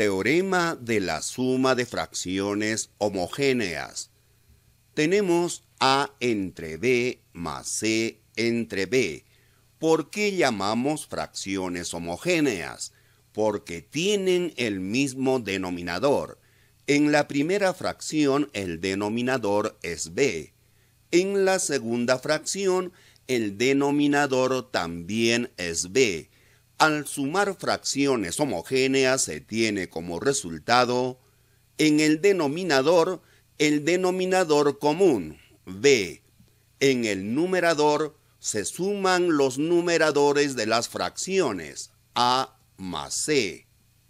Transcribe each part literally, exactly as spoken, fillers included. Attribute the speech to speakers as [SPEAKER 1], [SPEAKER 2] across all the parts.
[SPEAKER 1] Teorema de la suma de fracciones homogéneas. Tenemos A entre B más C entre B. ¿Por qué llamamos fracciones homogéneas? Porque tienen el mismo denominador. En la primera fracción el denominador es B. En la segunda fracción el denominador también es B. Al sumar fracciones homogéneas se tiene como resultado en el denominador el denominador común, B. En el numerador se suman los numeradores de las fracciones, A más C.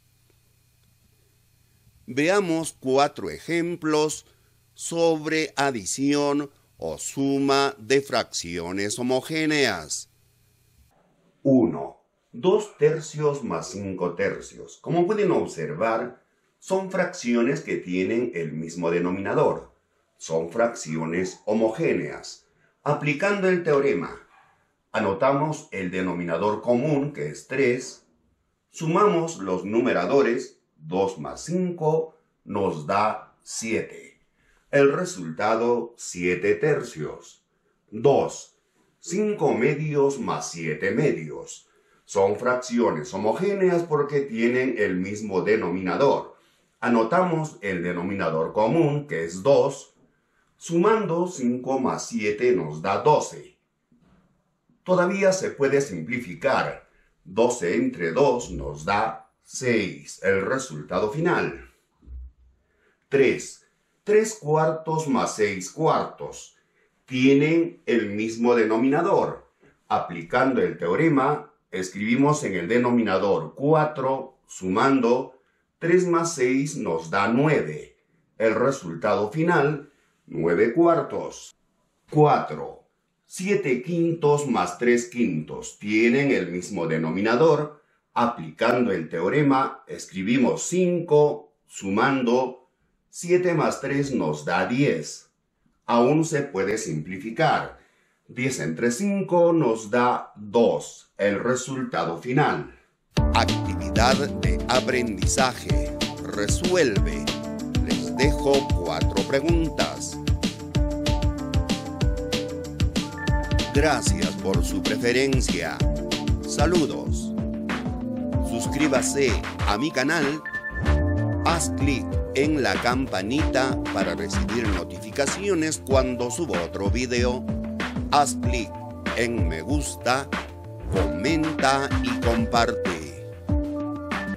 [SPEAKER 1] Veamos cuatro ejemplos sobre adición o suma de fracciones homogéneas. uno. dos tercios más cinco tercios. Como pueden observar, son fracciones que tienen el mismo denominador. Son fracciones homogéneas. Aplicando el teorema, anotamos el denominador común, que es tres. Sumamos los numeradores, dos más cinco, nos da siete. El resultado, siete tercios. dos. cinco medios más siete medios. Son fracciones homogéneas porque tienen el mismo denominador. Anotamos el denominador común, que es dos. Sumando cinco más siete nos da doce. Todavía se puede simplificar. doce entre dos nos da seis. El resultado final. tres. tres cuartos más seis cuartos. Tienen el mismo denominador. Aplicando el teorema, escribimos en el denominador cuatro, sumando tres más seis nos da nueve. El resultado final, nueve cuartos. cuatro. siete quintos más tres quintos tienen el mismo denominador. Aplicando el teorema, escribimos cinco, sumando siete más tres nos da diez. Aún se puede simplificar. diez entre cinco nos da dos. El resultado final. Actividad de aprendizaje. Resuelve. Les dejo cuatro preguntas. Gracias por su preferencia. Saludos. Suscríbase a mi canal. Haz clic en la campanita para recibir notificaciones cuando subo otro video. Haz clic en me gusta, comenta y comparte.